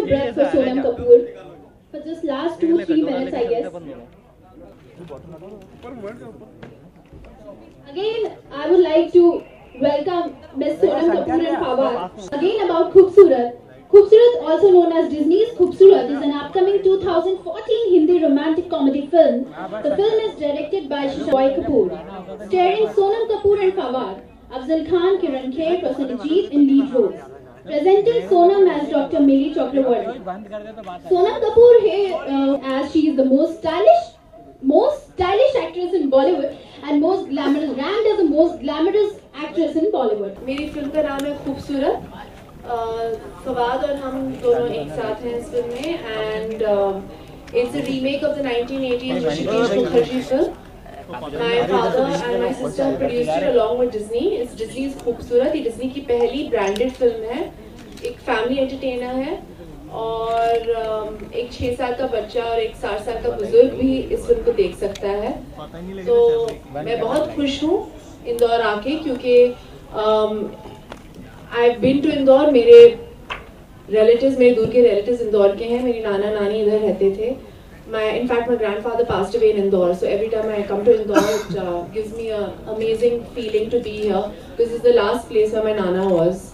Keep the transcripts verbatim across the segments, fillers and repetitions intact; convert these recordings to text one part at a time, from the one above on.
breath for Sonam Kapoor for just last two three minutes, I guess. Again, I would like to welcome Miss Sonam Kapoor and Fawad. Again about Khoobsurat. Khoobsurat, also known as Disney's Khoobsurat, is an upcoming two thousand fourteen Hindi romantic comedy film. The film is directed by Shashank Kapoor, starring Sonam Kapoor and Fawad, Afzal Khan, Kiran Kher, Prasenjit in lead roles. Presenting Sonam as Doctor Mili Chakravarti. Sonam Kapoor here uh, as she is the most stylish, most stylish actress in Bollywood and most glamorous, ranked as the most glamorous actress in Bollywood. मेरी film का नाम है खूबसूरत. फवाद और हम दोनों एक साथ हैं इस फिल्म में and it's a remake of the nineteen eighties Rishikesh Mukherjee film. My father and my sister produced it along with Disney. It's Disney's खूबसूरत. ये Disney की पहली branded film है. एक family entertainer है और एक छह साल का बच्चा और एक साठ साल का बुजुर्ग भी इस फिल्म को देख सकता है. तो मैं बहुत खुश हूँ इंदौर आके क्योंकि I've been to इंदौर. मेरे relatives, मेरे दूर के relatives इंदौर के हैं. मेरी नाना नानी इधर रहते थे. My, in fact, my grandfather passed away in Indore. So every time I come to Indore, it uh, gives me an amazing feeling to be here. This is the last place where my nana was.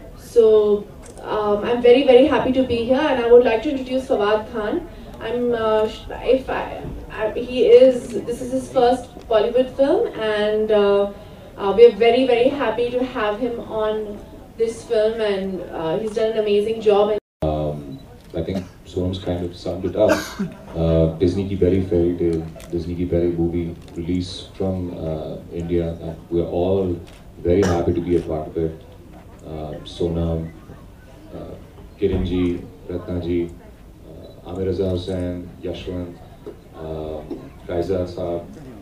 So um, I'm very very happy to be here, and I would like to introduce Fawad Khan. I'm uh, if I, I, he is this is his first Bollywood film, and uh, uh, we are very very happy to have him on this film, and uh, he's done an amazing job. Um, I think Sonam's kind of summed it up. Uh, Disney ki pehli fairy tale, Disney ki pehli movie released from uh, India, and we're all very happy to be a part of it. Uh, Sonam, uh, Kiran ji, Ratna ji, uh, Amir Raza Hussain, Yashwant, uh, Kaiza Saab,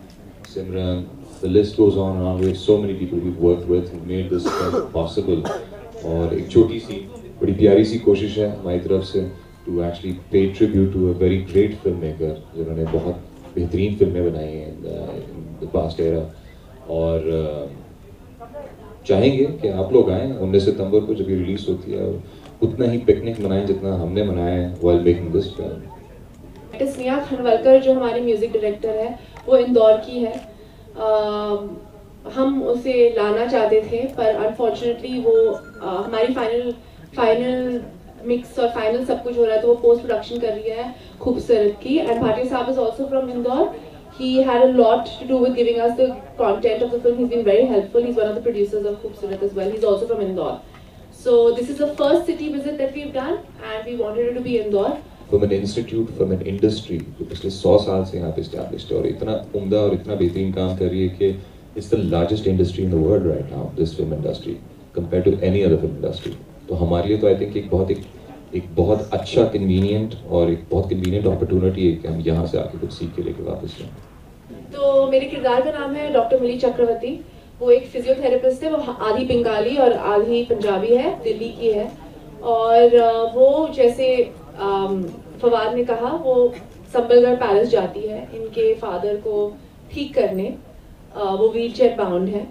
Simran. The list goes on and on. We have so many people we've worked with who made this film possible. और एक छोटी सी बड़ी प्यारी सी कोशिश है हमारी तरफ से to actually pay tribute to a very great filmmaker जिन्होंने बहुत बेहतरीन फिल्में बनाई हैं in the, in the past era. और uh, चाहेंगे कि आप लोग आएं उन्नीस सितंबर को जब ये रिलीज होती है उतना ही पिकनिक मनाएं जितना हमने मनाया है while making this film. Sneha खनवलकर जो हमारी म्यूजिक डायरेक्टर है वो इंदौर की है. uh, हम उसे लाना चाहते थे पर अनफॉर्चुनेटली वो uh, हमारी फाइनल फाइनल मिक्स और फाइनल सब कुछ हो रहा है तो वो पोस्ट प्रोडक्शन कर रही है खूबसूरत की. And Bhatia sahab is also from Indore. He had a lot to do with giving us the content of the film. He's been very helpful. He's one of the producers of Khoobsurat as well. He's also from Indore. So this is the first city visit that we've done, and we wanted it to be Indore. From an institute, from an industry, जो पिछले सौ साल से यहाँ पे established है और इतना उम्दा और इतना बेहतरीन काम कर रही है कि it's the largest industry in the world right now, this film industry, compared to any other film industry. तो हमारे लिए तो I think एक बहुत एक एक बहुत अच्छा convenient और एक बहुत convenient opportunity है कि हम यहाँ से आके कुछ सीख के लेके वापस जाएं. तो मेरे किरदार का नाम है डॉक्टर मिली चक्रवर्ती. वो एक फिजियोथेरेपिस्ट है. वो आधी बंगाली और आधी पंजाबी है, दिल्ली की है. और वो जैसे फवाद ने कहा वो संबलगढ़ पैलेस जाती है इनके फादर को ठीक करने. वो व्हील चेयर बाउंड है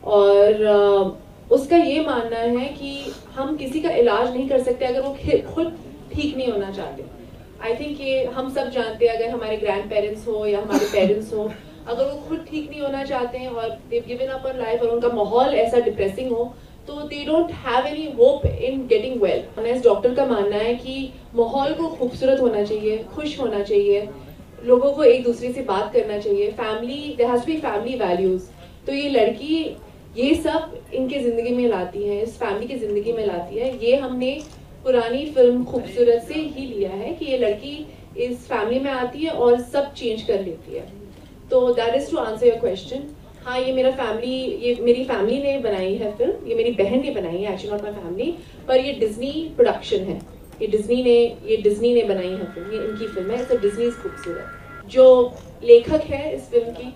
और उसका ये मानना है कि हम किसी का इलाज नहीं कर सकते अगर वो खुद ठीक नहीं होना चाहते. आई थिंक ये हम सब जानते हैं अगर हमारे ग्रैंड पेरेंट्स हो या हमारे पेरेंट्स हो अगर वो खुद ठीक नहीं होना चाहते हैं और they've given up on life और उनका माहौल ऐसा डिप्रेसिंग हो तो they don't have any hope in getting well. As doctor का मानना है कि माहौल को खूबसूरत होना चाहिए, खुश होना चाहिए, लोगों को एक दूसरे से बात करना चाहिए, family there has to be family values. तो ये लड़की ये सब इनके जिंदगी में लाती है, इस फैमिली की जिंदगी में लाती है. ये हमने पुरानी फिल्म खूबसूरत से ही लिया है कि ये लड़की इस फैमिली में आती है और सब चेंज कर लेती है. तो that is to answer your question. हाँ, ये मेरा फैमिली ये मेरी फैमिली ने बनाई है फिल्म. ये मेरी बहन ने बनाई है, एक्चुअली नॉट माय फैमिली, पर ये डिज्नी प्रोडक्शन है. ये डिज्नी ने ये डिज्नी ने बनाई है फिल्म. ये इनकी फिल्म है. तो डिज्नी खूबसूरत जो लेखक है इस फिल्म की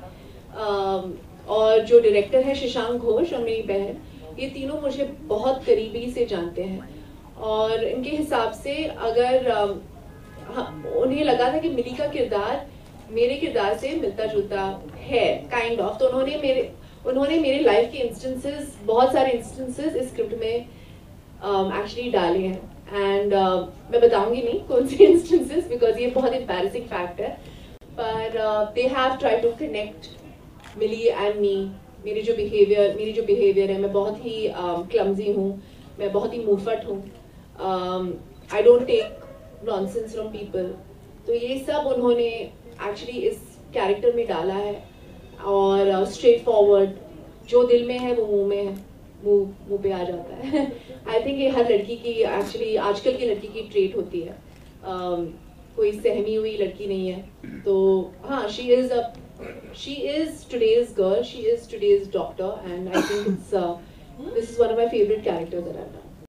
और जो डायरेक्टर है शशांक घोष और मेरी बहन, ये तीनों मुझे बहुत करीबी से जानते हैं और इनके हिसाब से अगर उन्हें लगा था कि मिली का किरदार मेरे किरदार से मिलता जुलता है काइंड ऑफ, तो उन्होंने मेरे उन्होंने मेरे लाइफ के इंस्टेंसेस बहुत सारे इंस्टेंसेस इस स्क्रिप्ट में एक्चुअली um, डाले हैं. एंड uh, मैं बताऊंगी नहीं कौन से इंस्टेंसेस बिकॉज ये बहुत एम्बैरेसिंग फैक्ट है, पर they have try to connect Mili and me. मेरी जो बिहेवियर मेरी जो बिहेवियर है, मैं बहुत ही क्लमजी um, हूँ, मैं बहुत ही मुफट हूँ, I don't take nonsense from people. तो ये सब उन्होंने एक्चुअली इस कैरेक्टर में डाला है, और स्ट्रेट uh, फॉरवर्ड, जो दिल में है वो मुंह में है, मुंह मुंह पे आ जाता है। आई थिंक ये हर लड़की की, एक्चुअली आजकल की लड़की की ट्रेट होती है, um, कोई सहमी हुई लड़की नहीं है। तो हाँ, she is a she is today's girl, she is today's doctor, and I think it's this is one of my favourite characters that I have done.